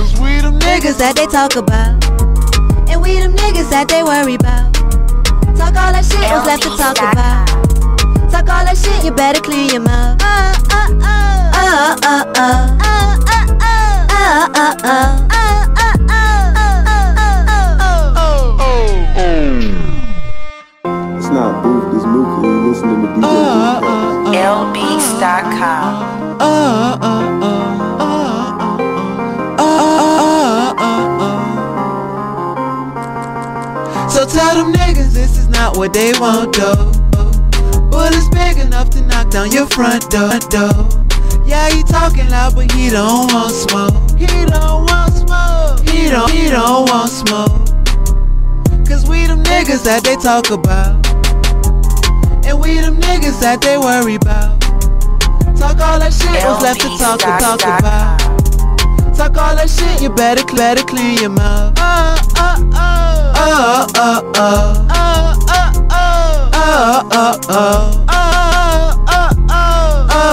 Cause we them niggas that they talk about, and we them niggas that they worry about. Talk all that shit, what's left to talk about? Talk all that shit, you better clear your mouth. It's not Booth, this Mookie. You listening to DJ DjGoopPax. LBeats.com. So tell them niggas this is not what they want though. Bullet's big enough to knock down your front door. Yeah, he talking loud, but he don't want smoke. He don't want smoke. He don't want smoke. Cause we them niggas that they talk about, and we them niggas that they worry about. Talk all that shit, what's left to talk about? Talk all that shit, you better clean your mouth.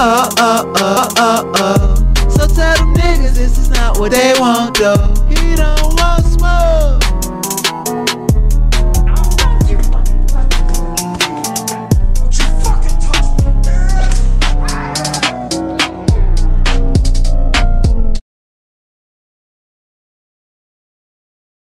So tell them niggas this is not what they want though. He don't